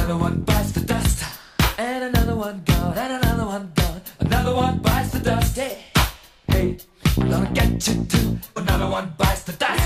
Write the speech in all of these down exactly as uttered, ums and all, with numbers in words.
Another one bites the dust, and another one gone, and another one gone. Another one bites the dust. Hey, hey, I'm gonna get you too. Another one bites the dust.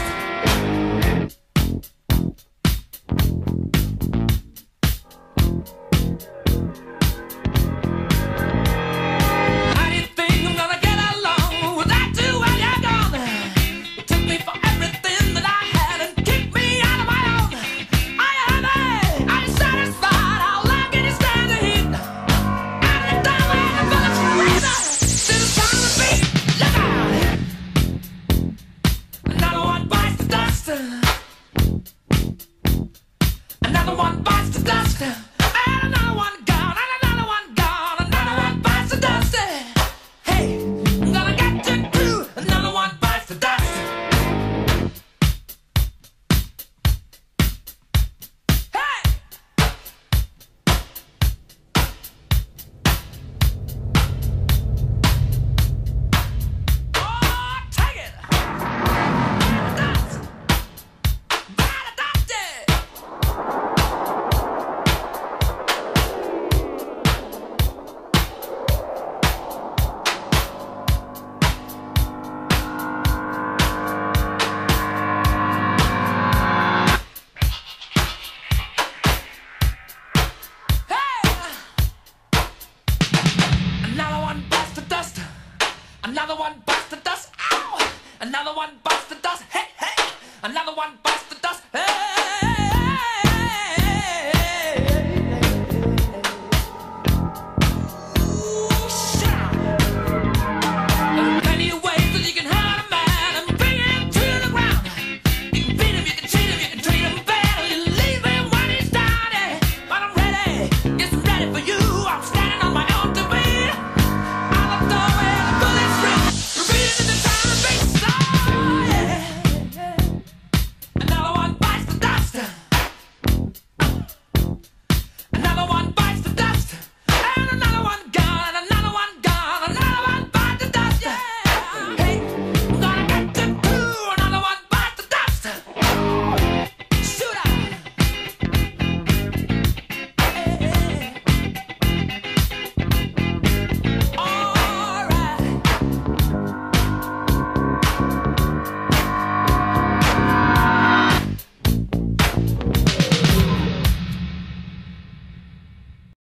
Another one bites the dust, and another one gone, and another one gone. Another one bites the dust. Hey, I'm gonna get you too. Another one bites the dust. Hey! Oh, take it! Dust! Bite the dust! Another one bites the dust. Ow! Another one bites the dust. Hey, hey! Another one bites the dust. Hey!